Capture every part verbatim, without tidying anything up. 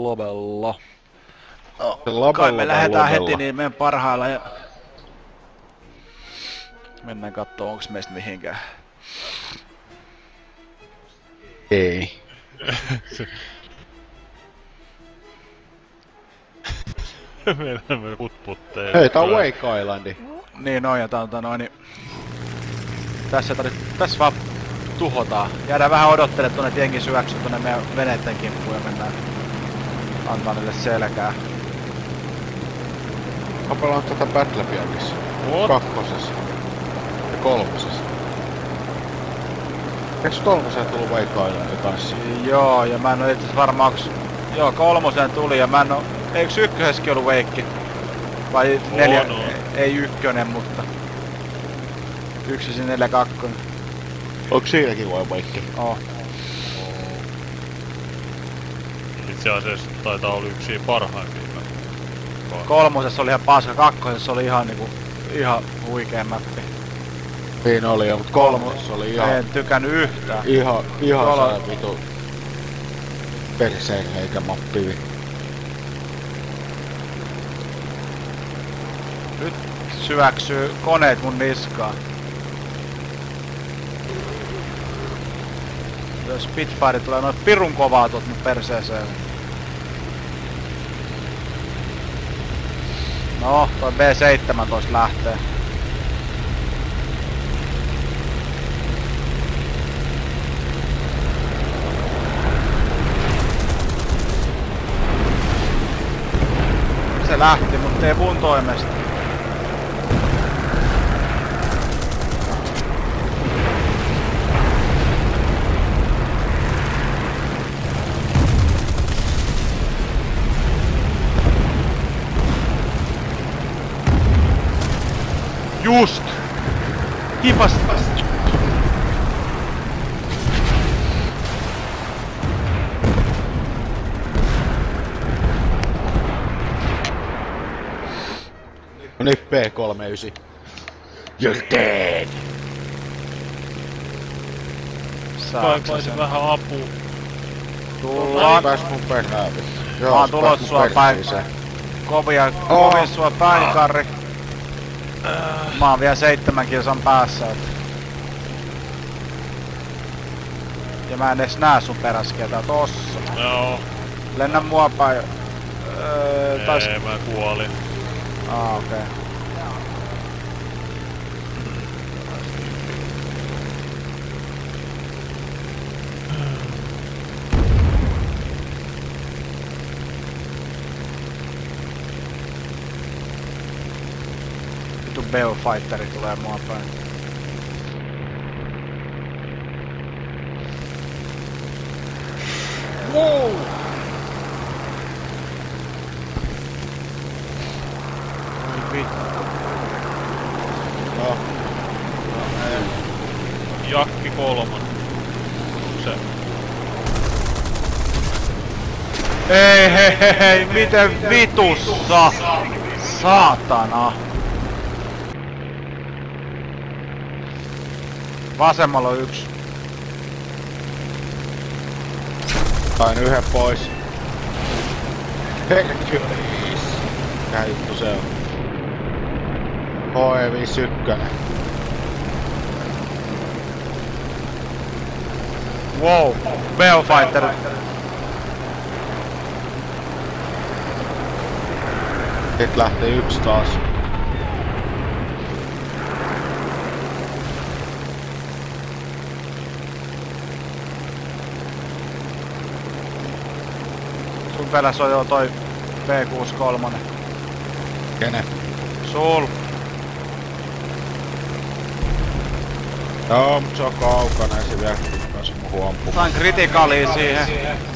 Lobella. No, Lobe, kai me lobe, lähdetään lobella. heti niin meidän parhailla ja... Mennään kattoo onks meistä mihinkään. Ei. Mennään putputteen. Hei, tää on Wake Islandi. Niin on, ja tää on tota noin... Tässä tarvit... Tässä vaan tuhotaan. Jäädään vähän odottelemaan tuonne, että jengi syöksyy tuonne meidän veneitten kimppuun ja mennään antaa niille selkää. Mä pelaan tätä Battlefieldissa. Kakkosessa. Ja kolmosessa. Eiks kolmoseen tullut Wake Islandi kanssa? Joo, ja mä en oo itse varmaan onks... Joo, kolmoseen tuli ja mä en oo... Eiks ykkösessäkin ollu Wake? Vai neljä... On, on. Ei ykkönen, mutta... Yksi neljä kakkonen. Onko siinäkin vai Wake? Oh. Itse asiassa taitaa olla yksi parhaimpia. Kolmosessa oli ihan paska, kakkosessa oli ihan niinku... Ihan huikee mäppi. Niin oli jo, mut kolmosessa oli ihan... En tykännyt yhtään. Ihan, ihan Kol- saa vitu... Perseen eikä mappi vittu. Nyt syöksyy koneet mun niskaan. Jos Spitfire tulee noin pirun kovaa tuot mun perseeseen. No, toi B seitsemäntoista lähtee. Se lähti, mutta ei mun toimesta. Just! Kipas! No niin, P kolmekymmentäyhdeksän. You're dead! Kaipaisin vähän apua. Tullaan. Pääs mun perään vittu. Mä oon tulos sua päin. Kovia, kovia sua päin, Karri. Mä oon vielä seitsemän kilsan päässä, et. Ja mä en edes näe sun peräskeltä tossa. Joo. Lennä mua päin. Öö, tais... Ei, mä kuolin. Aa, okei. Okay. Vittu Beofighteri tulee mua päin. Wow! Ai vittu. No. Jakki kolman. Se. Ei hei hei hei, miten vitussa? Saatana. Vasemmalla on yksi. Sain yhden pois. Hercules. Mikä juttu se on? H E viisikymmentäyksi. Wow, Beofighter. Sit lähtee yksi taas. Sun perässä on jo toi B kuusikymmentäkolme. Kene? Sul. Joo, mut se on kaukana ja se vielä pääs muuhun ampumaan. Sain kritikaalia siihen.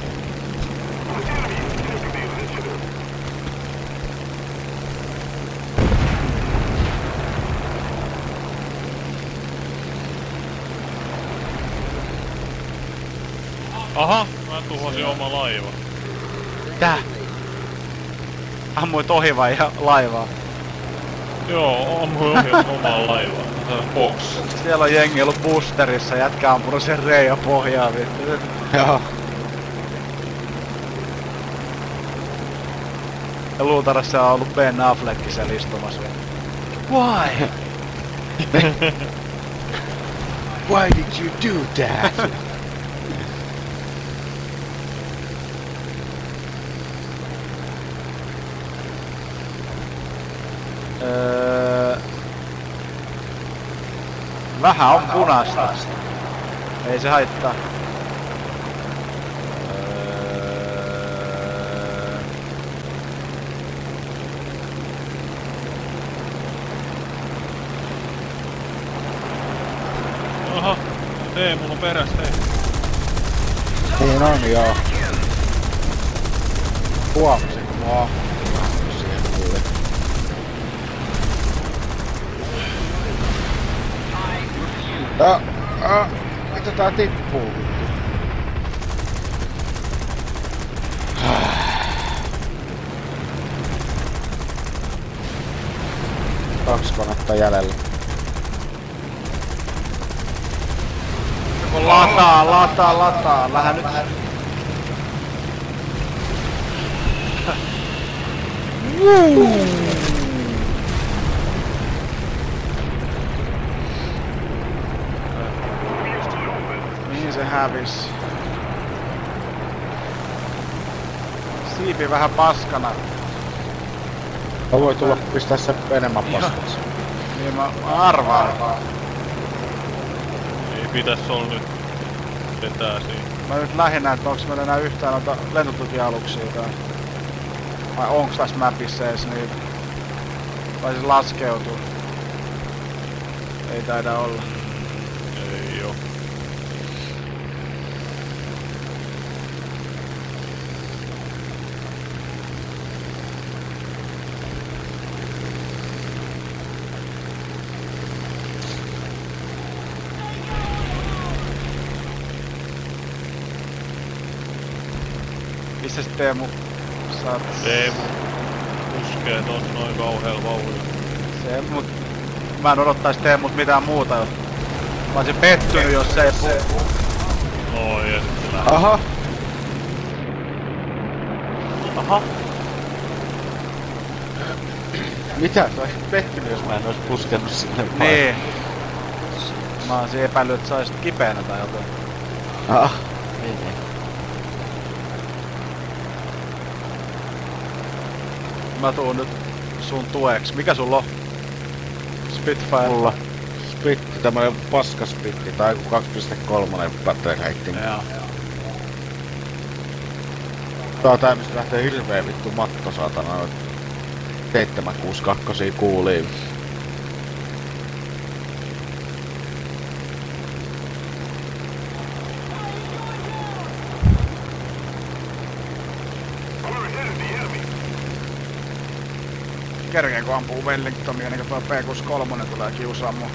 Aha, mä tuhosin oma laiva. Tää. Ammuit ohi vai laivaa? Joo, ammuin ohi omaa laivaa. Box. Siellä on jengi ollut boosterissa, jätkä ampunut sen reiän pohjaa vittu. Joo. Ja luultarassa on ollut Ben Affleck siellä istumassa. Why? Why did you do that? Öö... Vähän on punaista. Ei se haittaa. Öö... Oho, Tee, mulla on perässä, hei. Niin on joo. Huomasin kun mä ahmin siihen tuli. Ja, a, mitä tää tippuu vittu? Kaksi konetta jäljellä. Lataa, lataa, lataa. Lähä nyt. Mihin se hävis? Siipi vähän paskana. Mä voi tulla pistää se enemmän paskaksi. Niin mä, mä arvaan. Ei pitäis olla nyt ketään siinä. Mä nyt lähinnä, että onks meillä enää yhtään noita lentotukialuksia tai... Vai onks tässä mapissa ees niitä? Vai se laskeutuu? Ei taida olla. Ei oo. Missä se Teemu? Saat... Teemu puskee tos noin kauheella vauhdilla. Se, mut... Mä en odottais Teemut mitään muuta jo. Mä oisin pettynyt jos se ei puu. Oi, ja sit se lähtee. Aha! Aha. Mitä? Sä olisit pettynyt jos mä en ois puskenut sinne vai? Niin. Mä oisin epäillyt, että sä olisit kipeänä tai jotain. Ah, ei ei. Mä tuun nyt sun tueksi. Mikä sulla on? Spitfire? Mulla spitti, tämmönen paskaspitti tai kaksi pilkku kolme battereitti. Joo. Tää on tää mistä lähtee hirvee vittu matto saatana. seitsemän kuusi kaksi kuuliin. Kerkeekö ampuu Wellingtonia, niin tuo P kuusikymmentäkolme tulee kiusaa mua.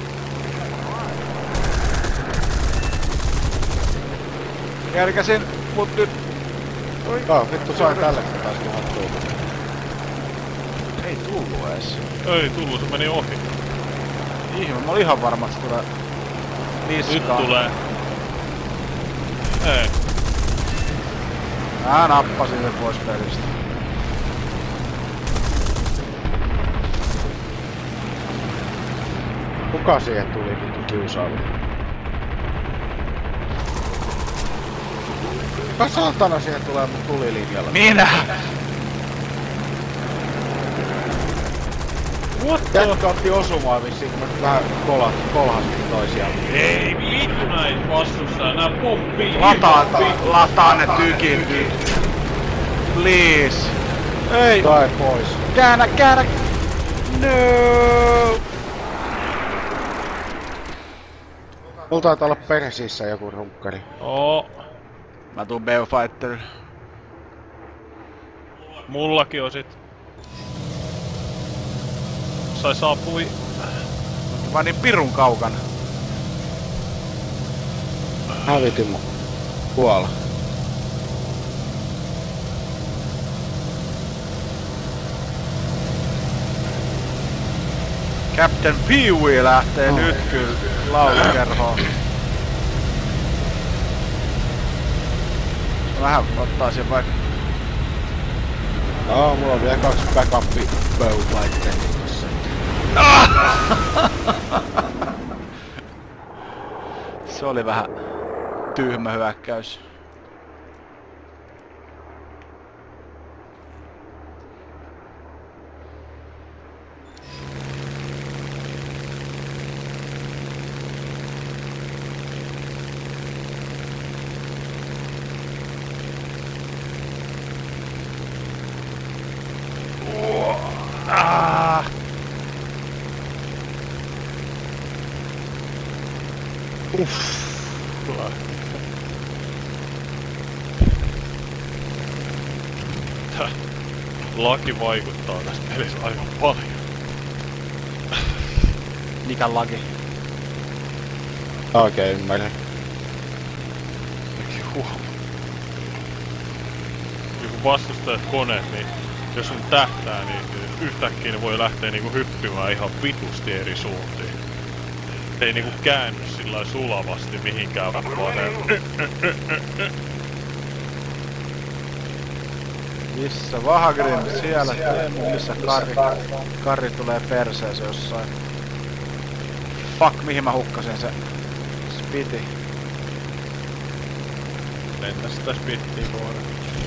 Kerkäsin, mut nyt... Oi. Joo, vittu sai tällekin taas tuhattua. Ei tullu ees. Ei tullu, se meni ohi. Ihme, mä olin ihan varma, että se tulee niskaan. Nyt tulee. Ei. Mä nappasin sen pois pelistä. Kuka siihen tuli vittu kiusaalle? Kuka saatana siihen tulee mun tulilinjalla? Minä! What the? Jätkä otti osumaan vissiin, kun mä nyt vähän kola, kolhastin toisiaan. Ei vittu näin vastustaa, nää pomppii. Lataa, lataa ne tykit nyt. Please. Ei! Tai pois. Käännä, käännä! No! Mulla taitaa olla persiissä joku runkkari. Oo. Mä tuun Beofighter. Mullakin on sit. Sai saapui. Mä niin pirun kaukana. Hävitin mun kuolla. Captain Pee-wee lähtee Oh. nyt kyllä laulukerhoon. Vähän ottaisin vaikka... No, mulla on vielä kaksi backuppi bow-laitteita tässä. Se oli vähän tyhmä hyökkäys. Ah! Uff. Tää laki vaikuttaa tästä pelissä aika paljon. Mikä laki? Oikein ymmärrän. Huom. Joku vastustajat koneet, niin jos on tähtää, niin yhtäkkiä ne voi lähteä niinku hyppimään ihan vitusti eri suuntiin. Ei niinku käänny sillä sulavasti mihinkään, vaan ne... Missä Vahagrim? Siellä Teemu, missä Karri? Karri tulee perseeseen jossain. Fuck, mihin mä hukkasin se spiti? Lennä sitä spittiä kohdalla.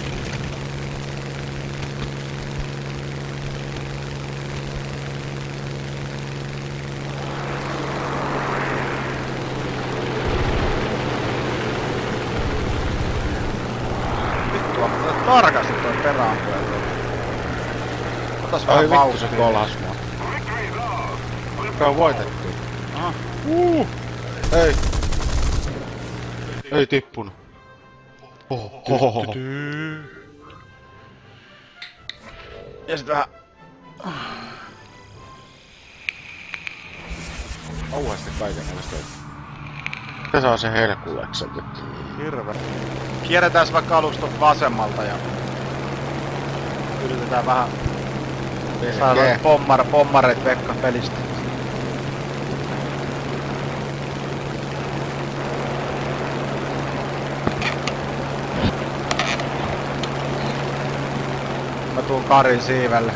Vittua, mutta tarkasti toi peräampuja. Otas Ai vähän vittu vauhtia. se kolhas mua. Se on voitettu. Aha. Uh. Ei. Ei tippunut. Oho, oho, oho. Ja sit vähän... Kauheasti kaikenlaista. Se saa se herkulleksen vittu. Hirve. Kierretään vaikka alustot vasemmalta ja... Yritetään vähän... Saadaan pommar, pommareit Pekka pelistä. Mä tuun Karin siivelle.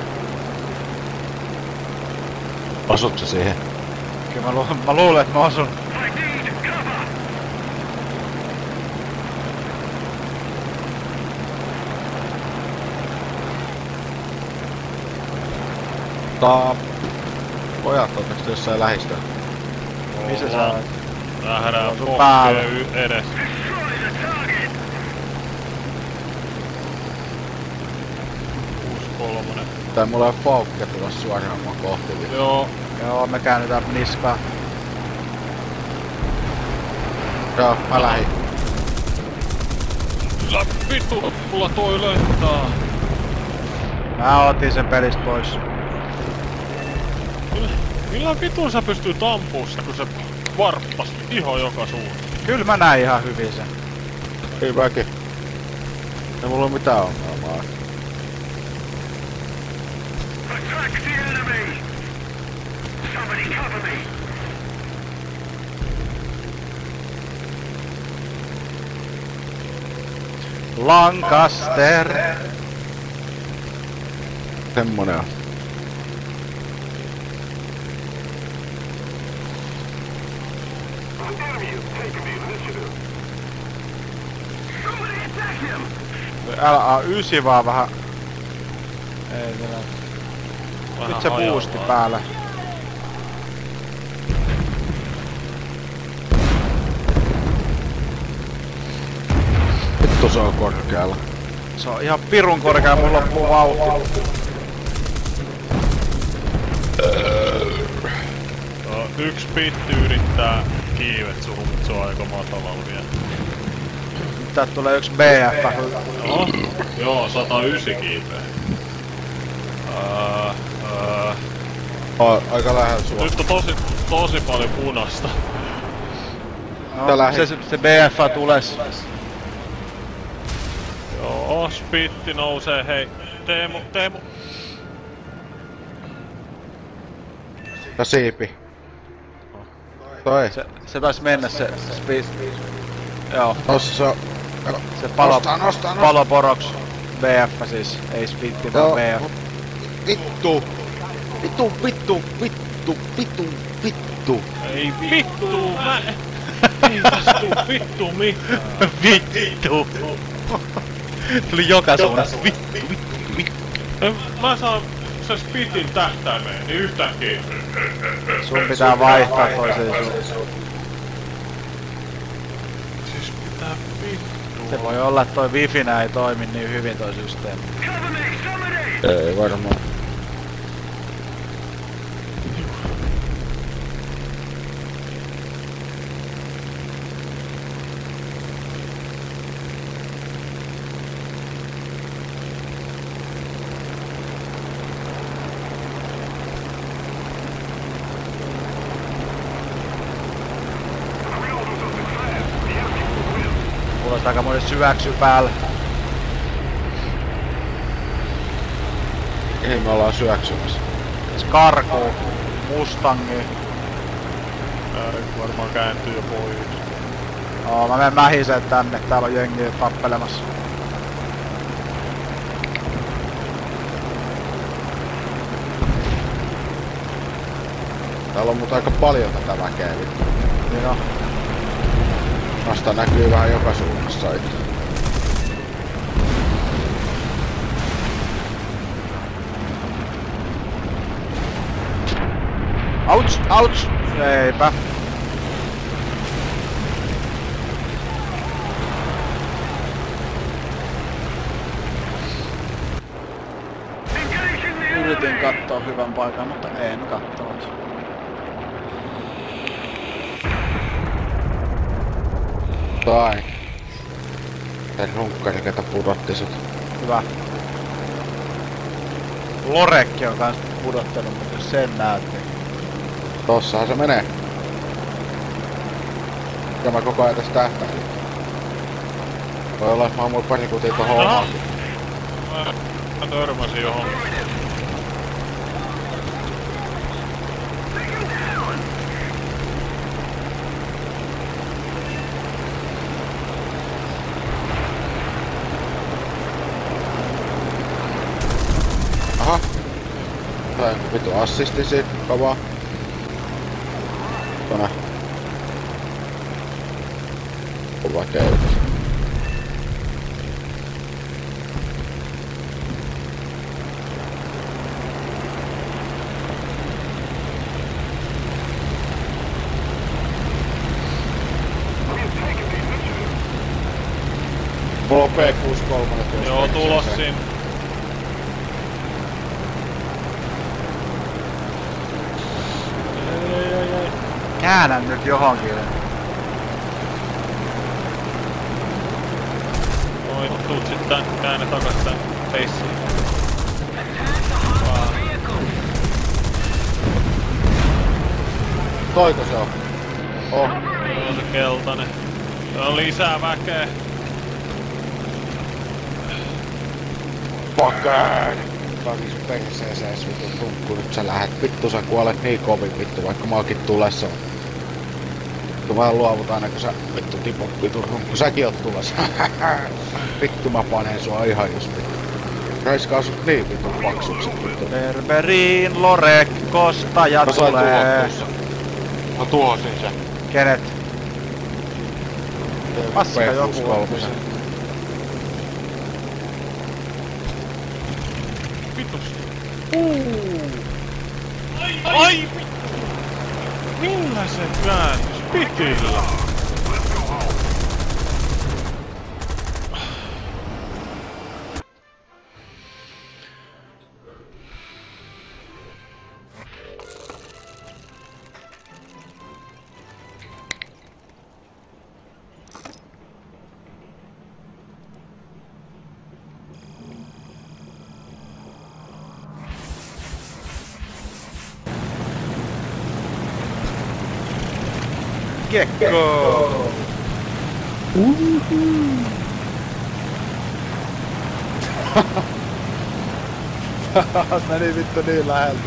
Osut se siihen? Kyllä mä, lu mä luulen, että mä osun. Tää... Pojat ootteks jossain lähistöllä? Missä sä oot? Nähdään Sun päällä. pokkee edes. kuusi kolmonen. Tai mulla on faukke tulossa suoraan mua kohti vielä. Joo. Joo, me käännytään niskaan. Joo, mä lähin. Kyllä vittu, mulla toi lentää. Mä otin sen pelistä pois. Millä, millä vitun sä pystyt ampuu sitä, kun se varppas ihan joka suuntaan? Kyllä mä näin ihan hyvin sen. Ei mäkin. Ei mulla oo mitään ongelmaa. Lancaster! Semmonen on. L A yhdeksän vaan vähän... Ei vielä. Vähän Nyt se boosti hajallaan. päällä. Vittu se on korkealla. Se on ihan pirun korkea, mulla loppuu vauhti. No, yksi pitti yrittää kiivet suhun, mut se on aika matalalla vielä. Täältä tulee yksi B F. Oho. Joo, sata yhdeksän kiipeä. Öö, öö. O, aika lähellä sua. Nyt on tosi, tosi paljon punasta. No, se, se, se B F tules. Joo, spitti nousee, hei. Teemu, Teemu. Ja siipi. Toi. Se, se tais mennä se speed. Joo, Tossa se on. se palo, Nostaa, nostaa, nostaa. palo poroks. B F siis, ei Spitti Joo, vaan B F. mut vittu! Vittu, vittu, vittu, vittu, vittu! Ei vittu, mä... Ei tästä tuu vittu mitään. Vittu! Tuli joka suunnasta. Vittu, vittu, vittu. Mä saan se Spitin tähtäimeen, niin yhtäkkiä. Sun pitää vaihtaa toiseen suuntaan. Siis mitä vittu? Se voi olla, että toi wifinä ei toimi niin hyvin toi systeemi. Ei varmaan. Mulla on aikamoinen syväksy päällä. Mihin me ollaan syöksymässä? Skarku, Mustangi. Ää, varmaan kääntyy jo pois. Oo, mä menen mähiseen tänne, täällä on jengiä tappelemassa. Täällä on mut aika paljon tätä väkeä vittu. Niin on. Vasta näkyy vähän joka suunnassa itse. Ouch, ouch! Eipä. Yritin katsoa hyvän paikan, mutta en kattonut. Tai. Se runkkari, ketä pudotti sut. Hyvä. Lorekki on kans pudottanut, mutta jos sen näette. Tossahan se menee. Ja mä koko ajan tässä tähtäin. Voi olla, että mä oon mulla pari kutia tohon Aha. omaan. Mä, mä törmäsin johon. Aha. Tai vitu assisti siitä, kovaa. Tuonne. Kova keitos. Mulla on P kuusikymmentäkolme tuossa. Joo, tulos siinä. Ei, ei, ei. Käännän nyt johonkin. Noin, tuut sit tän, käännä takas tän feissiin. Vaan. Toiko se on? Oh. Joo, se keltainen. Se on lisää väkeä. Fucker! Kaikki sun perseesees vittu tunkku, nyt sä lähet. Vittu sä kuolet niin kovin vittu, vaikka maakin tulessa on. Vittu vähän luovut aina kun sä vittu tipot vittu runkku, säkin oot tulessa. Vittu mä panen sua ihan just vittu. Raiskaa sut niin vittu paksukset vittu. Berberiin Lorekkosta ja Mä sain tulee. tuhottua sen. Mä tuhosin sen. Kenet? Paska joku on. Vitus. Uuu. Ai, ai vittu. Millä se käännys? Pitillä. Gekko! Meni vittu niin läheltä.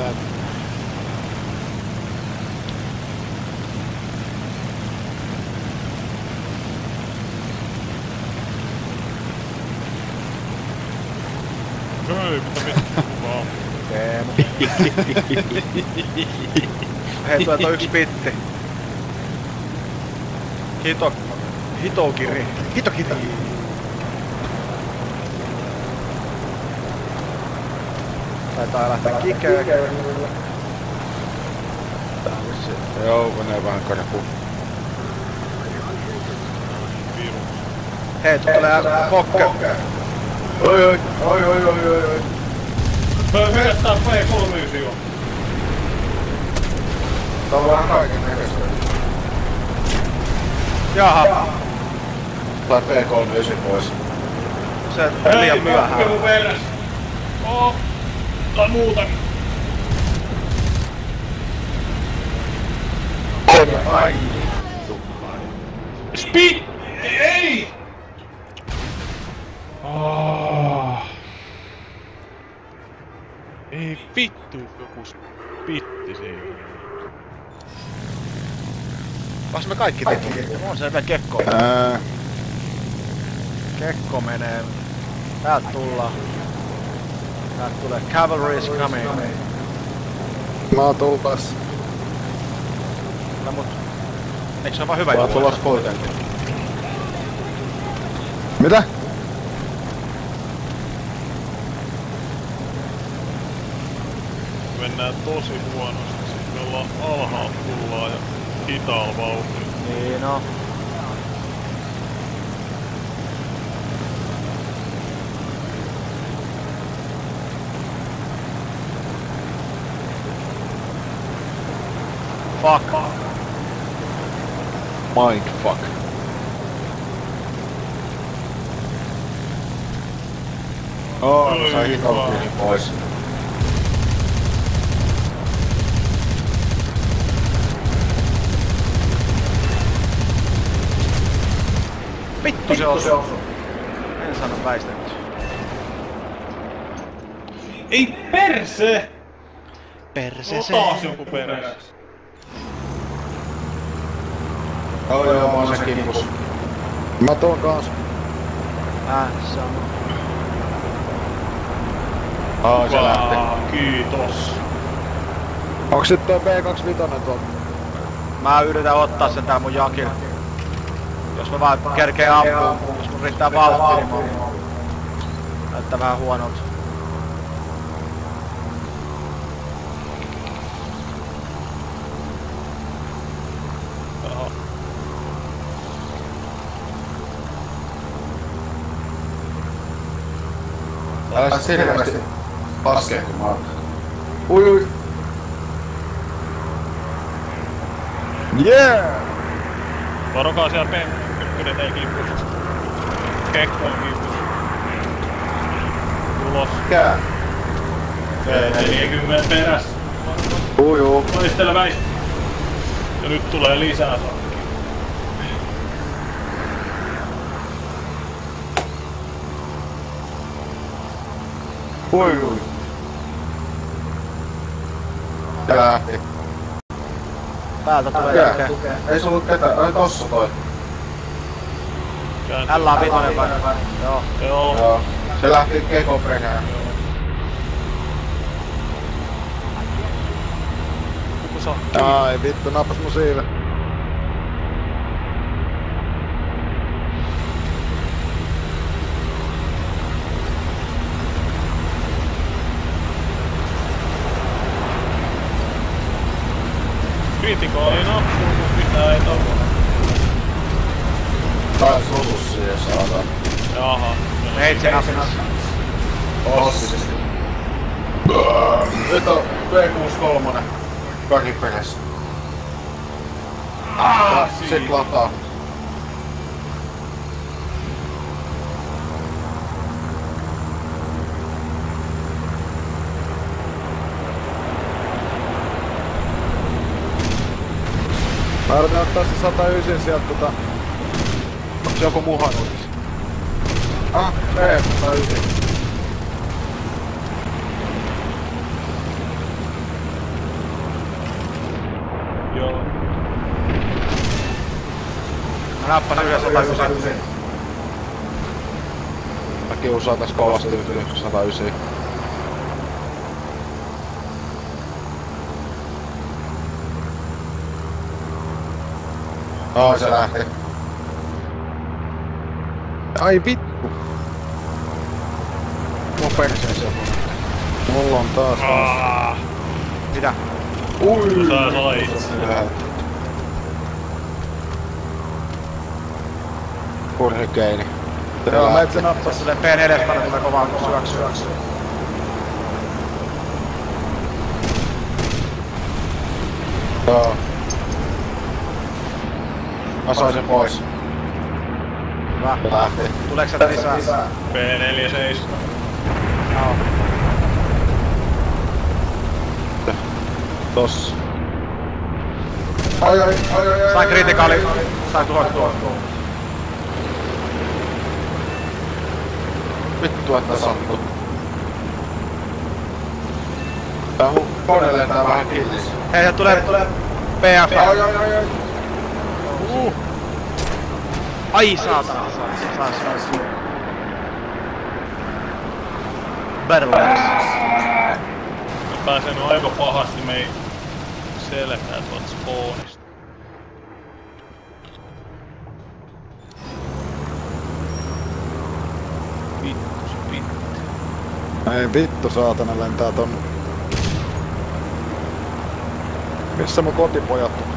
Hei, mitä vittu vaan. Teemu. Hei, tuo on yksi bitti. Hito... Hitokiri. Hitokiri. Taitaa lähteä kikeen. Tää on vissiin. Joo, menee vähän karkuun. Viru. Hei, tuo tulee Fokke. Oi oi, oi oi oi oi oi. Hyökkää P kolmekymmentäyhdeksän jo. Tää on vähän kaiken näköistä. Jaha. Tai P kolmekymmentäyhdeksän pois. Se on liian myöhään. Hei, mun peräs. Oo. Tai muutakin. Ai. Speed! Ei! Oh. Ei vittu, joku spitti siinä. Kas me kaikki teki? On se vielä Kekko. Ää. Kekko menee. Täältä tullaan. Täältä tulee Cavalry is coming. Mä oon tullas. No mut... Eiks se oo vaan hyvä Mä oon juttu? tulossa kuitenkin. Mitä? Mennään tosi huonosti, siis me ollaan alhaalla tullaan ja hitaalla vauhdilla. Niin no. Fuck. Mindfuck. Oo, oh, sai hitokiri pois. Vittu se osuu. En sano väistetty. Ei perse! Perse On taas joku peräs. Joo joo, mä oon se kimpus. Mä tuon kans. Äh, sama. Oo, se lähti. Vaa, kiitos. Onks sit toi B kaksikymmentäviisi tuolta? Mä yritän ottaa sen tää mun jakil. Jos mä vaan kerkeen ampuu, jos mun riittää vauhti, niin mä näyttää vähän huonolta. Aha. Älä sit hirveesti laskee, kun mä oon. Ui ui. Yeah! Varokaa siellä P ykkönen ei kimpus. Kekko on kimpus. Tulos. Mikä? P neljäkymmentä peräs. Ui ui. Toistella väistä. Ja nyt tulee lisää sakkia. Ui ui. Se lähti. Päältä tulee Mikä? jälkeen. Ei se ollut ketään. Ai tossa toi. L A viisi vai? Joo. Joo. Joo. Se lähti Kekon perään. Joku sakki. Ai vittu, napas mun siive. Kriitikooli napsuu, kun pitää ei tavoa. Taas osus siihen saadaan. Jaha. Meitsi nappas. Ossisesti. Nyt on V kuusikymmentäkolme. Kaikki perässä. Ah, Sit lataa. Mä yritän ottaa se sata yhdeksän sieltä tota... Onks joku muhannut? Ah, ei, sata yhdeksän. Joo. Mä nappasin yhden sata yhdeksän. Mä kiusaa tässä kovasti yli sata yhdeksän. Aa, se lähti. Ai vittu. Mun perseessä. Mulla on taas. Aaaa! Mitä? Ui! Tää sai. Hurrikeini. Joo, metsä nappas. Tässä tulee P neljä päälle tulee kovaa syöksyä. Joo. Mä sain sen pois. Hyvä. Lähti. Tuleeko sieltä lisää? P neljä seitsemän. Joo. Tossa. Ai ai ai ai ai. Sain kritikaali. Sain tuhottua. Vittu, että sattuu. Tää hu- kone lentää vähän killis. Hei, se tulee P F. Ai ai ai ai. Uh. Ai saatana. Saas, saas. Battle Axe. Mä pääsen aika pahasti mei selkää tuolta spawnista. Vittu se vittu. Ei vittu saatana lentää tonne. Missä mun kotipojat on?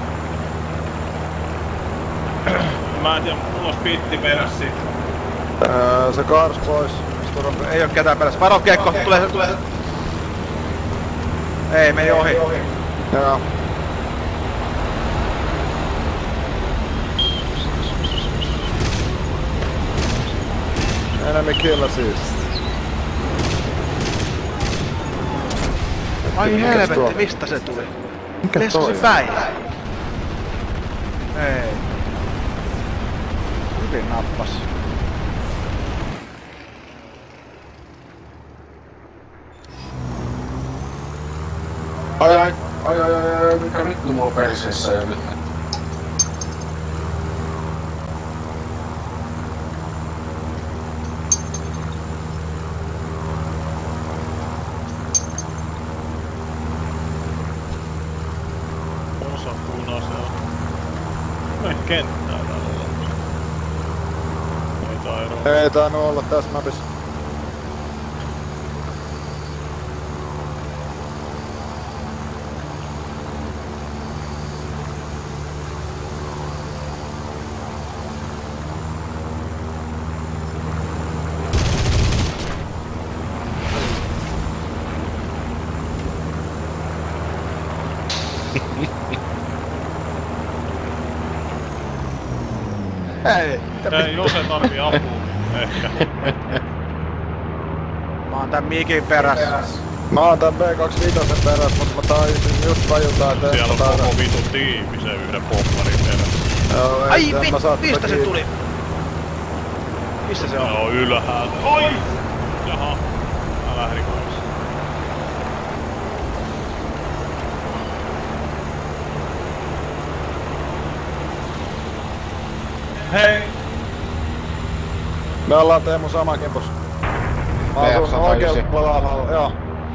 Mä en tiedä, mulla on spitti perässä sit. Öö, se kaars pois. Ei oo ketään perässä. Varo Kiekko, tulee se, tulee se. Ei, meni ohi. Joo. Enemy kill assist. Ai Mikäs helvetti, tuo? mistä se tuli? Mikä Leskusi toi? päin. Ei. Hyvin nappas. Ai ai ai ai ai ai, mikä vittu mulla perseessä jo nyt? Osa punaisella. Mä en kenttää täällä olla. Ei taidu. Ei tainnut olla tässä mapissa. Ei. Ei, jos ei tarvii apua. Ehkä. Mä oon tän miikin perässä. Mä oon tän B kaksikymmentäviisi perässä, mutta mä taisin just tajuta, että Siellä on mä taidan. koko vitu tiimi sen yhden pommarin perässä. Joo, ei, Ai en vi, mä saa mistä tätä se kiinni. tuli? Missä se on? Joo, ylhäältä. Oi! Jaha. Mä lähdin kanssa. Hei! Me ollaan Teemu sama kimpus. Mä asun B F sata yhdeksän. oikealla puolella, joo.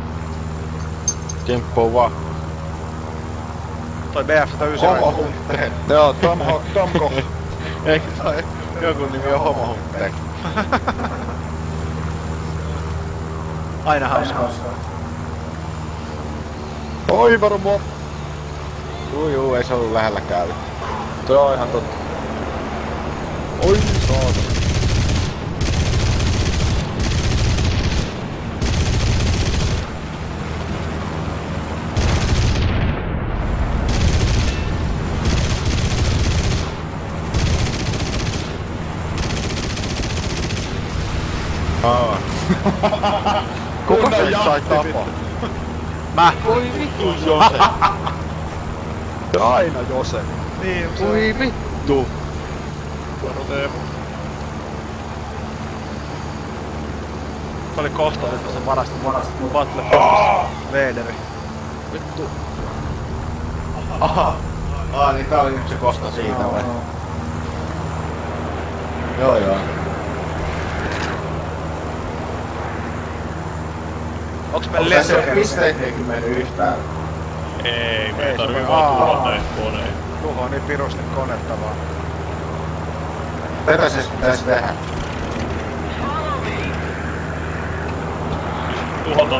Kimppuu vaan. Toi B F sata yhdeksän. Homohunte. Joo, Tom Hawk, Tom Koch. Eikö toi joku nimi on Homohunte? Aina hauskaa. Oi varu mua. Juu juu, ei se ollut lähelläkään. Se on ihan totta. Oi saatana. Aa. Kuka se sai tapaa? Mä. Voi vittu Jose. Ja aina Jose. Niin, se Voi vittu. Varo Teemu. Se oli kohta, että se varasti varasti mun Battlefieldissa. Vederi. Vittu. Aha. Aa, niin tää oli nyt se kosta siitä vai? Joo joo. Onks meillä lentokentä? Pisteihinkin mennyt yhtään. Ei, me Ei, ei tarvii se vaan voi- tuhota näitä koneita. Tuho niin pirusti konetta vaan. Tätä siis pitäis tehdä. Tuhota.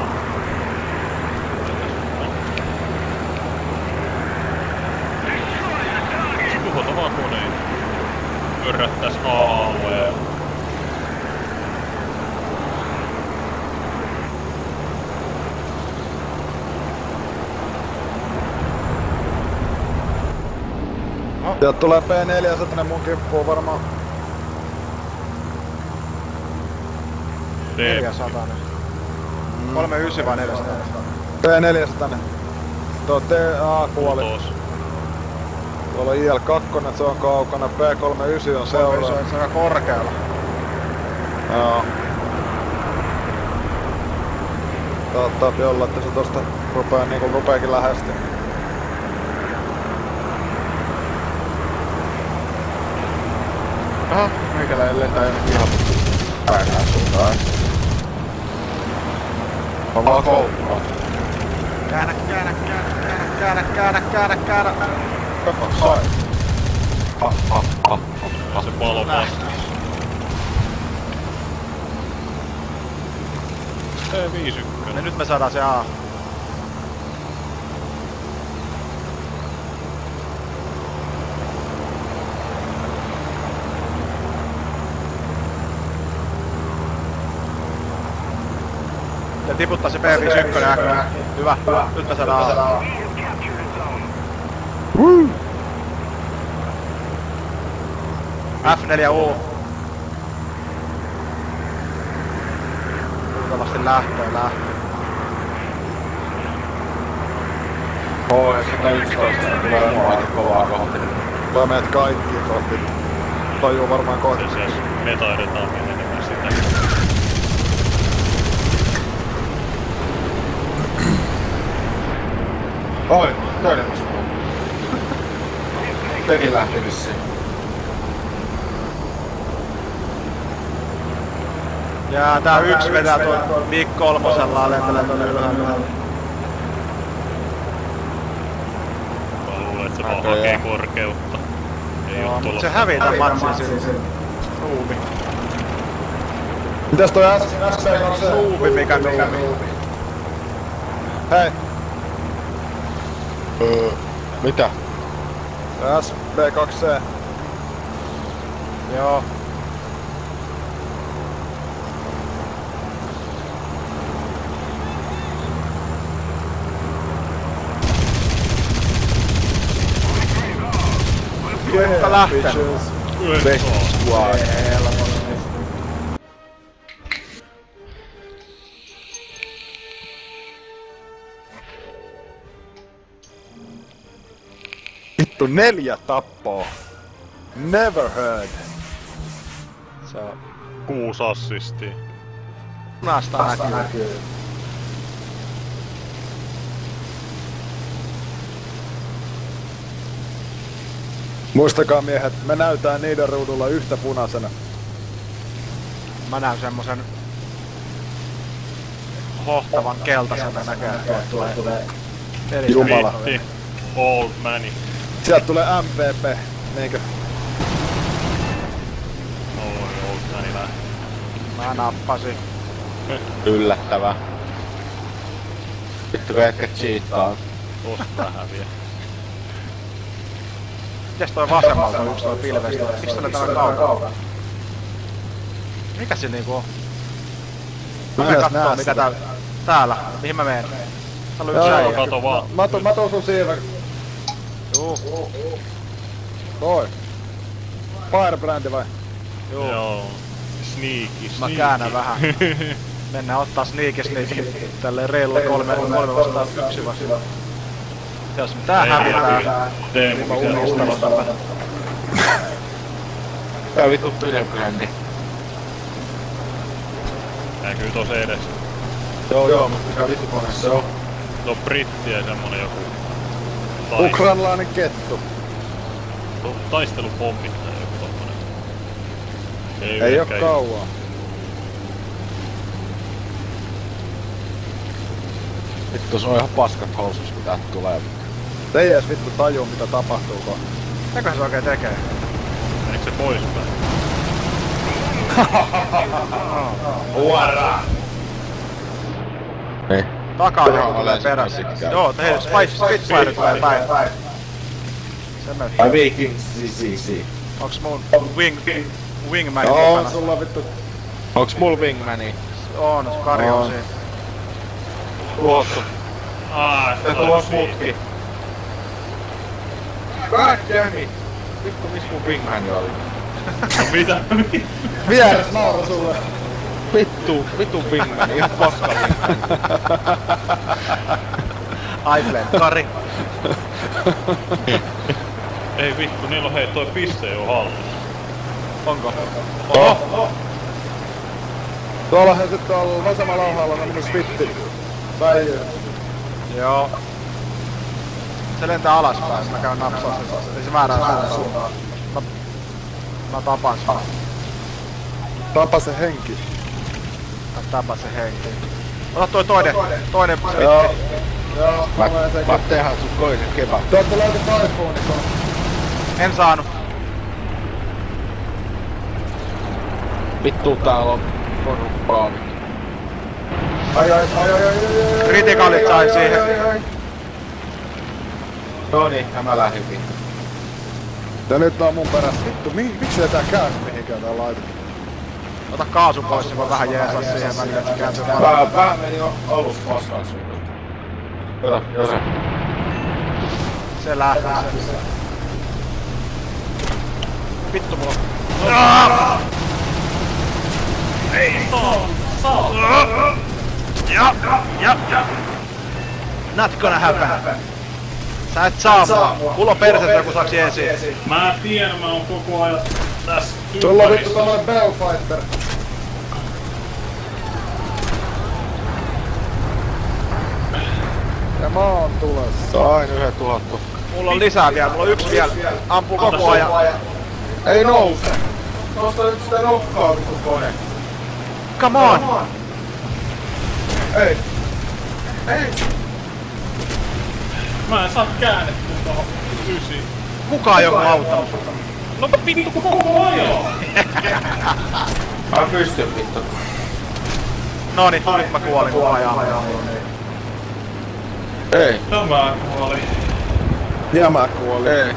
Tuhota vaan koneita. Pörrättäis A-alueella. Sieltä tulee P neljäsataa mun kimppuun varmaan. Teep. neljäsataa. kolmekymmentäyhdeksän vai neljäsataa? P neljäsataa. Tuo T A kuoli. Putos. Tuolla on I L kaksi, se on kaukana. P kolmekymmentäyhdeksän on seuraava. Se on aika korkealla. Joo. Saattaa olla, että se tosta rupee niinku rupeekin lähestyä. Aha, meikäläinen lentää jonnekin ihan väärään suuntaan. On vaan koukkaa. Käännä, käännä, käännä, käännä, käännä, käännä, käännä. Sai. Ha, ha, ha, ha. Se palo vastaan. T viisikymmentä. Ja nyt me saadaan se A. Ja tiputtaa se P viisikymmentä äkkiä. Hyvä. Nyt me saadaan A. F neljä U. Luultavasti lähtee, lähtee. H sata yksitoista tulee mua aika kovaa kohti. Tulee meidät kaikki kohti. Tajuu varmaan kohti. Se siis me taidetaan menemään sitä. Oi, toinen musta. Tekin lähti vissiin. Ja tää yksi vetää tuon Big kolmosella lentelee tonne ylhäälle. Mä luulen, että se vaan Näköjään. hakee korkeutta. Ei Joo, oo mut tuolla. se hävii tän matsin silti. Ruuvi. Mitäs toi S P kaksi? Ruuvi mikä nuuvi. Hei! Öö, mitä? S P kaksi C. Joo. Kuinka lähtee? Best squad. Vittu neljä tappoa. Never heard. Se on Kuusi assistia. punaista näkyy. Muistakaa miehet, me näytään niiden ruudulla yhtä punaisena. Mä näen semmosen hohtavan keltaisena näköjään tuo tulee. Jumala. Vitti. Old mani. Sieltä tulee M V P, niinkö? Oi, old mani lähti. Mä nappasin. Yllättävää. Vittu kun ehkä cheataa. Tosta vähän vielä. Mites toi vasemmalta yks toi pilvestä? Miksi tänne täällä kaukaa? Mikä se niinku on? Mä menen kattoo mitä täällä. Täällä. Mihin mä menen? Täällä on yksi Joo, äijä. Kato vaan. Mä tuun, mä tuun sun siivä. Juu. Toi. Firebrandi vai? Juu. Joo. Sneaky, Mä sneaky. käännän vähän. Mennään ottaa sneaky sneaky. Tälleen reilulla kolme, kolme vastaan yksi vastaan. Jos tää hävitää. Teemu, Mä unistalla. Tää vittu pidempäänni. Näkyy tossa edessä. Joo joo, mutta mikä vittu kone se on? No brittiä semmonen joku. Tai- Ukrainalainen kettu. to- Taistelupommi tai joku tommonen. Ei oo ehkä- kauaa. Vittu se on ihan paskat housus kun täältä tulee. Te ei edes vittu tajuu mitä tapahtuu kohta. Mitäköhän se oikein tekee? Eikö se poispäin? Huora! Ei. Takaa Ihan joku tulee alensi perässä. käsikään. Joo, hei, Spice Spitfire tulee päin. Se menee. Ai Viking C C C. Onks mun wing, wingman Joo, mukana? sulla vittu. Onks mul wingmani? On, Kari on On. siinä. Luottu. Aa, Se tulos mutki. God damn it! Vittu miss mun wingmani oli? mitä? Vieres nauru sulle. Vittu, vittu wingmani, ihan paska wingmani. I blame Kari. Ei vittu, niillä on hei toi piste jo hallussa. Onko? Oho! Tuolla he nyt tuolla vasemmalla alhaalla on minun svitti. Päijö. Joo. Se lentää alaspäin, mä käyn napsaa sen. Ei se määrää suuntaan. Mä, mä tapan sen. Tapa se henki. Mä tapan sen henki. Ota toi toinen, toinen Joo. svitti. Joo, Mä, mä menen sekin. mä tehdään sun toisen kebab. Te ootte löytänyt iPhonekon. En saanut. Vittu täällä on porukkaa nyt. Ai ai ai ai ai ai ai. Kritikaalit sai siihen. Noniin, ja mä lähdin vittu. Ja nyt nää on mun perässä. Vittu, mi miksi ei tää käy mihinkään tää laite? Ota kaasu pois, niin voi vähän jeesaa siihen välillä, että se kääntyy Pää, paremmin. pää meni jo alussa paskaksi vittu. Kato, Jose. Se lähti se. Vittu mulla. Ei saa, saa. Ja, ja, ja. Not gonna happen. Sä et saa mua. Mulla on perseessä joku saaks jeesiin. Mä tiedän, mä oon koko ajan tässä Sulla on vittu tämmönen Bellfighter. Ja mä oon tulessa. Sain yhden tuhottu. Mulla on lisää vielä, mulla on yksi vielä. Ampuu koko ajan. Ei nouse! Nosta nyt sitä nokkaa vittu kone. Come on! Ei. Ei. Mä en saa käännettyä tohon ysiin. Kuka ei oo auttanut? No vittu koko ajan! Mä pystyn vittu. Noniin, nyt mä kuolin koko ajan. Ei, Tämä kuoli. Ja mä kuolin. ei.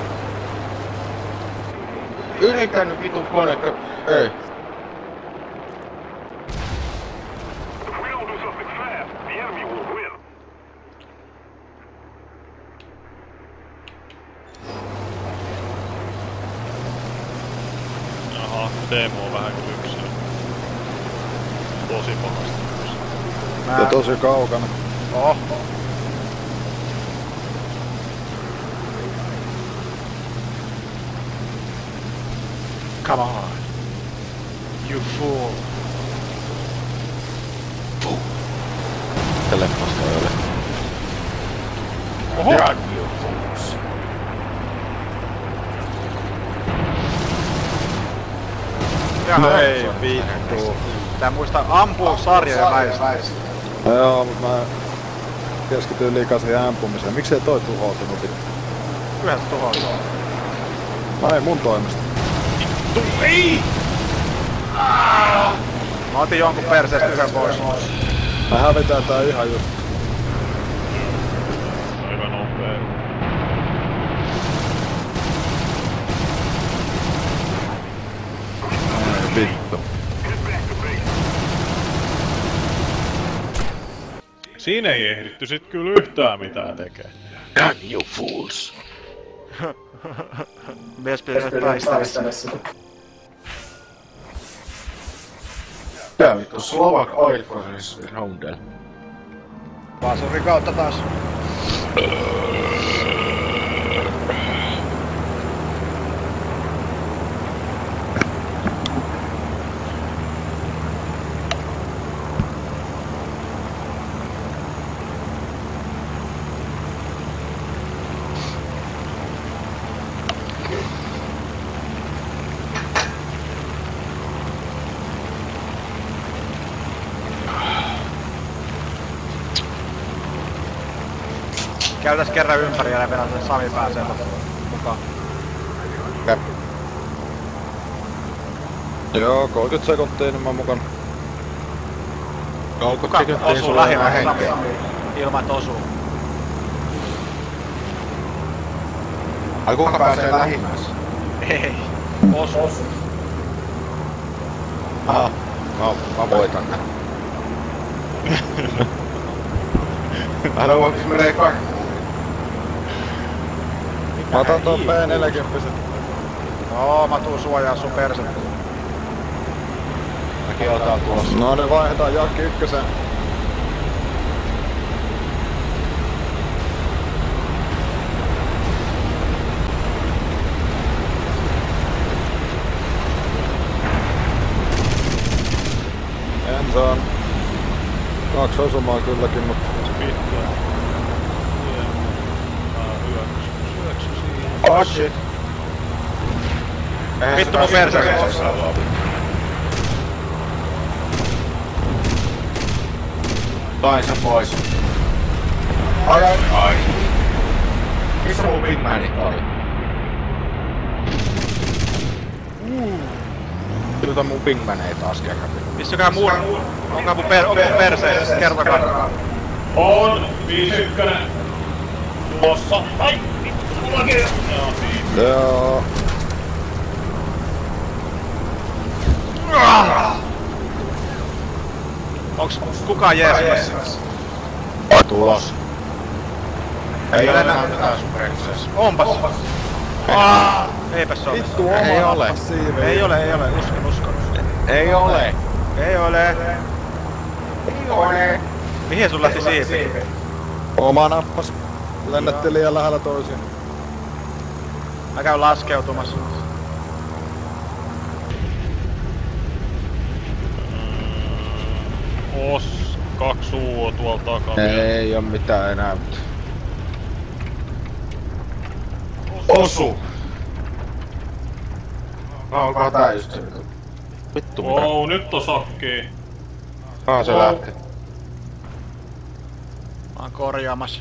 Yritän nyt vitun konetta. Ei. Jaha, Teemu on vähän kypsä. Tosi pahasti kypsä. Mä... Ja tosi kaukana. Oh. Come on. You fool. Tälle paskajoille. Oho! Jaha, Ei vittu. Tää muista ampuu sarjoja väistä. Joo, mut mä keskityin liikaa siihen ampumiseen. Miksei toi tuhoutunut vittu? Kyllähän se tuhoaa. No ei mun toimesta. Tuu, ei! Mä otin jonkun perseestä yhden pois. Mä hävitään tää ihan just. Aika nopee. Ei vittu. Siinä ei ehditty sit kyllä yhtään mitään tekee. Damn you fools! Mies pitäisi taistelessa. Tää vittu Slovak Oil Process Roundel. Pasurin kautta taas. Käytäs kerran ympäri ja vedän sen Sami pääsee mukaan. Käp. Joo, kolmekymmentä sekuntia niin mä oon mukana. Kuka osuu lähimmä Sami? Ilman et osuu. Ai kuka pääsee lähimmässä? Ei. Osu. Aha. Mä, mä voitan nää. Mä en voiko menee karkuun. Mä otan tuon P neljäkymmentä. Joo, mä tuun suojaa sun persettä. Mäkin otan tuossa. No niin, vaihdetaan Jakki ykkösen. En saan. Kaksi osumaa kylläkin, mutta... Pitää. Mä hyöksy. Hyöksy siihen. Oh shit. Vittu mun persettä. Sain sen pois. Ai ai ai. Missä mun wingmanit oli? Kyllä mun wingman ei taas käy. Missäkään muu... Onkohan mun per... Onko mun perseessä? Kertokaa. On! viisi ykkönen! Tuossa! Ai! Mullakin! Joo, niin. Joo. Onks kukaan jeesimässä? Tulos. Ei ole enää mitään sun perseessä. Onpas. Aaaa! Eipäs oo. Vittu Ei oma ole. passiivi. Ei ole, ei ole. Uskon, uskon. Ei ole. Ei ole. Ei ole. Mihin sun lähti siipi? Oma nappas. Lennätti liian lähellä toisiin. Mä käyn laskeutumassa. Os, kaksi U tuolla takana. Ei oo mitään enää. Osu! No onkohan tää just se vittu? Vittu mitä? Wow, nyt on sakkii. Ah se lähti. Mä oon korjaamassa.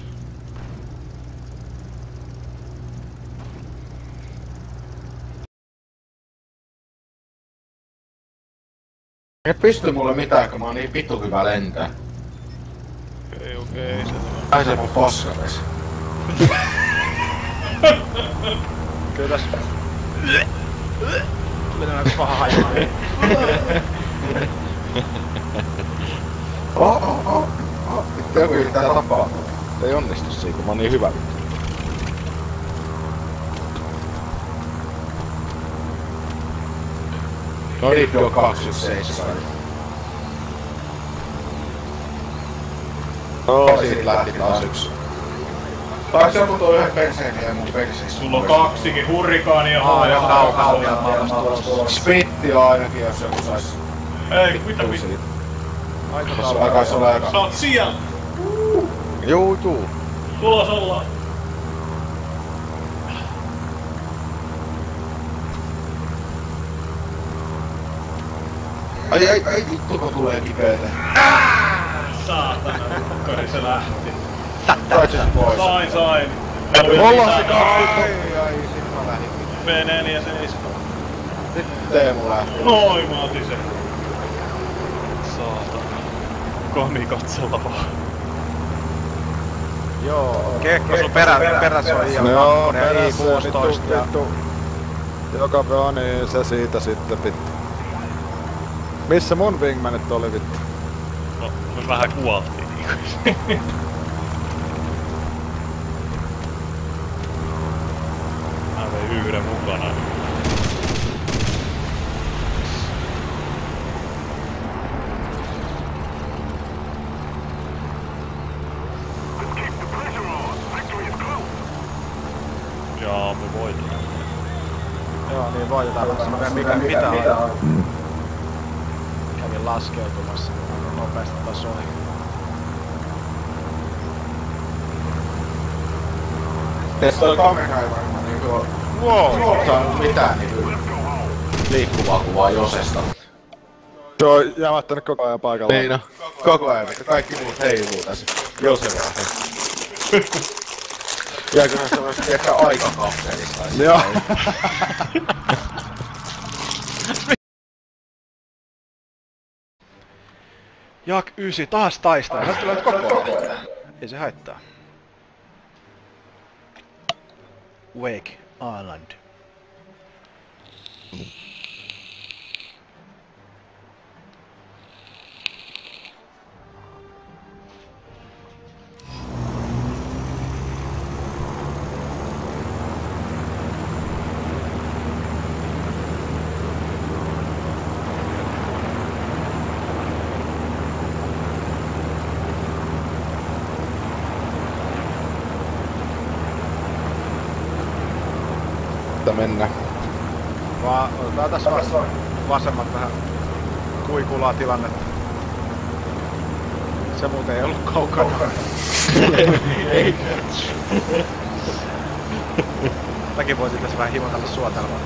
Ei pysty mulle mitään, kun mä oon niin vittu hyvä lentää. Okei, okei, se tulee. Ai se mun paskaves. Kyllä tässä... Tuli näin paha haju. Oh, oh, oh, oh. Vittu joku yrittää tapaa. Ei onnistu siinä, kun mä oon niin hyvä. No niin, tuo kaksikymmentäseitsemän. Oh, siitä lähti taas yksi. Taisi joku tuo yhden perseen ja mun perseen. Sulla on kaksikin hurrikaania Aa, joo, haavaa. kaukaa vielä maailmasta. Spitti ainakin, jos joku sais. Ei, mitä vittu? Aika Tossa kaukaa. alkais olla aika. Sä oot siellä! Juu, juu. Tulos ollaan! Ai ai ai vittu kun tulee kipeätä. Saatana, kukkari se lähti. Sait sen pois. Sain, sain. Ollaan se kaksi. Ai ai, sit mä lähdin. P neljä seitsemän. Nyt Teemu lähti. Noin, mä otin sen. Saatana. Kamikatsella vaan. Joo, Kekko sun perä, perässä on ihan Joo, kakkonen ja I perässä kuusitoista ja... vittu. Joka pää, niin se siitä sitten vittu. Missä mun wingmanit oli vittu? No, me vähän kuoltiin niinku. Mä vein yhden mukana. Jaa, me voitetaan. Joo, niin voitetaan tässä. Mä mikä mitä on. Kävin laskeutumassa nopeasti tasoihin. Tässä toi kamera ei varmaan niinku Wow! saanut mitään niinku liikkuvaa kuvaa Josesta. Se on jämättänyt koko ajan paikallaan. Niin no, koko ajan, että kaikki muut heiluu tässä Jose vaiheessa. Jääkö se semmoista ehkä aikakapselista? Joo. Jak ysi taas taistaa. Sä tulee koko ajan. Ei se haittaa. Wake Island. Mennä. Vaan otetaan tässä vas- vasemmat vähän kuikulaa tilannetta. Se muuten ei ollut kaukana. Ei. Mäkin voisin tässä vähän himotella suotelmaa.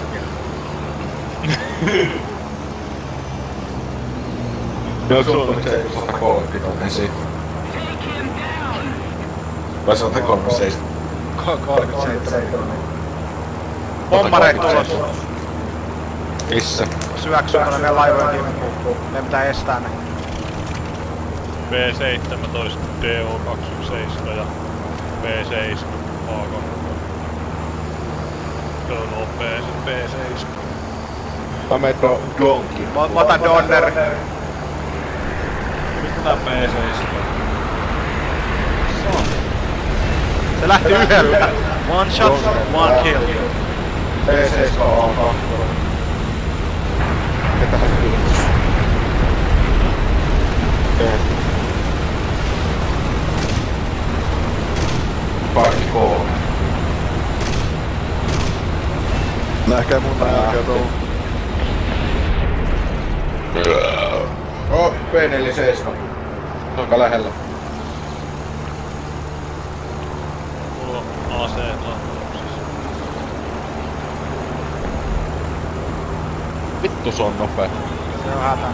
No sulla on se sata kolmekymmentä siinä. Vai sata kolmekymmentäseitsemän? kolmekymmentäseitsemän. Pommareit tulos. Missä? Syöksyy tuonne meidän laivojen kimppuun. Meidän pitää estää ne. B seitsemäntoista, D O kaksikymmentäseitsemän ja B seitsemän, A kaksi. Se on nopee se B seitsemän. Mä menen Donki. Mä, mä otan Donner. Mistä tää B seitsemän? Se lähti yhdellä. One shot, one kill. B seitsemän A kaksi. Ketähän kiitos. Parkki K. Nähkää mun jälkeen tuolla. Oh, B neljäkymmentäseitsemän. Se on aika lähellä. Mulla on A C latauksessa. Vittu se on nopea. Se on hätäinen.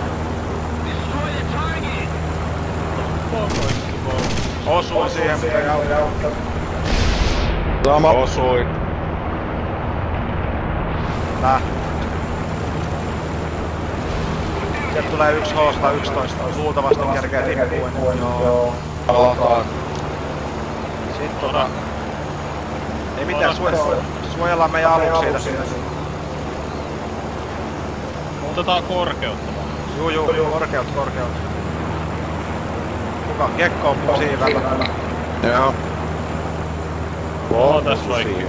Osuin siihen, mutta ei auttaa. Sama. Osuin. Tää. Sieltä tulee yksi H sata yksitoista. Luultavasti kerkee tippuun. Joo. Palataan. Sitten tota... Ei mitään, suojella, suojellaan meidän aluksia siitä. Otetaan korkeutta vaan. Juu juu, juu, korkeut, korkeut. Kuka? Gekko on siivällä. Joo. Mulla on tässä vaikka.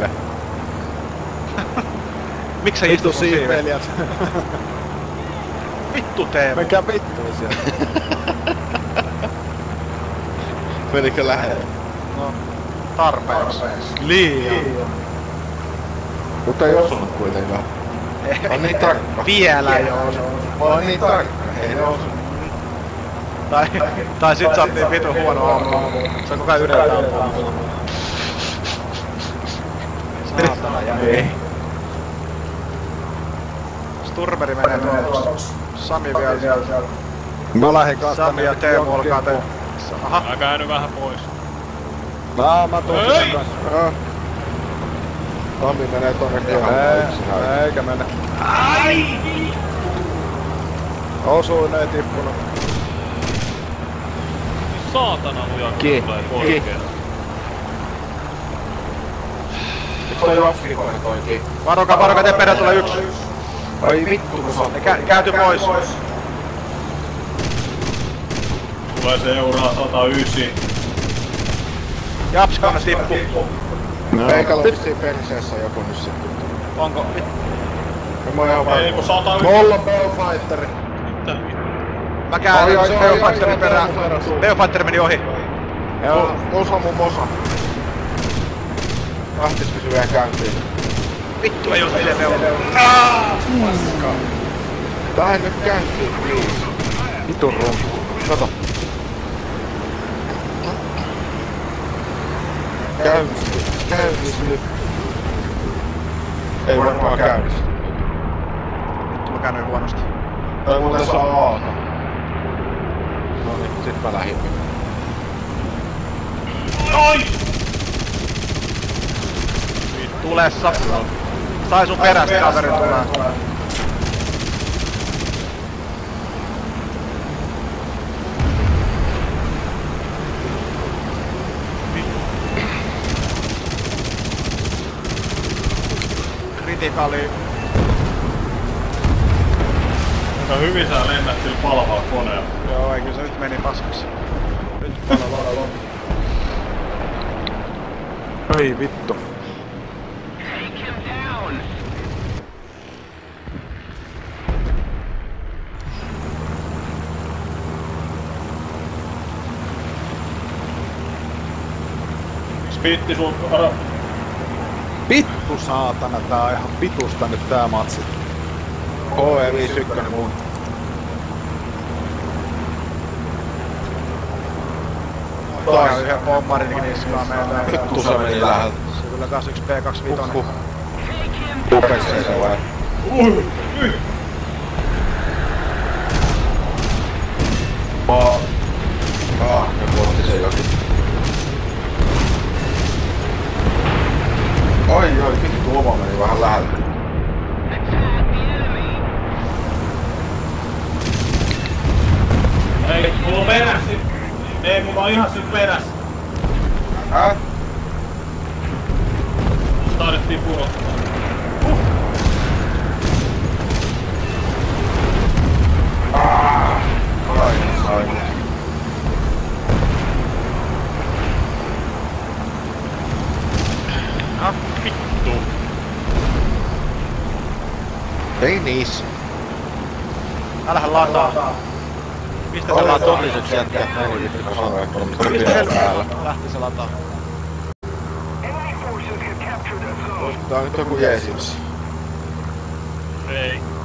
Miks sä istut Vittu mun siivellä? siivelijät. Vittu Teemu. Menkää vittuun sieltä. Menikö lähelle? No, tarpeeksi. Liian. Mutta ei osunut kuitenkaan. On niin tarkka. Vielä joo. Mä oon niin tarkka. Ei ne osunut. Tai, tai sit sä oot niin vitun huono ampua. Se on koko ajan yhdellä ampua. Saatana jäi. Ei. Sturmeri menee tuolla. Sami vielä. Mä lähdin kanssa Sami ja Teemu olkaa te. Aha. Mä käänny vähän pois. Mä, mä tuun sen kanssa. Joo. Tommi menee tonne Ei, kehän. eikä mene. Ai! Osuin, ei tippunut. Saatana luja Ki- tulee ki- korkealla. Nyt toi Afrikointointi. Varokaa, varokaa, te perä tulee yksi. Oi vittu kun se on. Ne kä käänty pois. Tulee seuraa sata yhdeksän. Japskana tippu. Meikällä on vissiin perseessä joku nyt sitten. Onko? Mä oon ihan Ei kun varma. sata yhdeksän. Mulla on Bellfighteri. Mitä vittu? Mä käännän Ai, ai, ai, Beofighterin ai, perään. ai, ai, ai. Beofighter meni ohi. Joo. Osa mun mosa. Lähtisikö se vielä käyntiin? Vittu ei oo silleen Beo. Lähden nyt käyntiin, please. Vitun rumpu. Kato. Käynnisti. Käynnisti nyt. Ei varmaan käynnisti. Vittu mä käännyin huonosti. Tai muuten saa aata. Noniin, sit mä lähdin. Oi! Tulessa. Sai sun perästä kaveri tulee. Kritikali. No hyvin sä lennät sillä palvaa koneella. Joo, eikö se nyt meni paskaksi. Nyt palvaa. Ei vittu. Spitti sun... Ara. Vittu saatana, tää on ihan vitusta nyt tää matsi. H E viisikymmentäyksi mun. Toinen yhden pommarinkin niskaan meillä. Vittu se meni läheltä. Se kyllä kas yksi P kaksikymmentäviisi. Upesee se vai? Maa. Ah, ne vuotti se jokin. Oi oi, vittu oma meni vähän läheltä. Ei, mulla on perässä. Ei, mulla on ihan sit perässä. Häh? Taidettiin purottaa. Ah, ai, ai. Ah, vittu. Ei niissä. Älähän lataa. Mistä se lataa? Todelliset jätkät meni vittu kasanoja, mutta Mistä se päällä. lähti se lataa? Tää on nyt joku jeesims. Ei.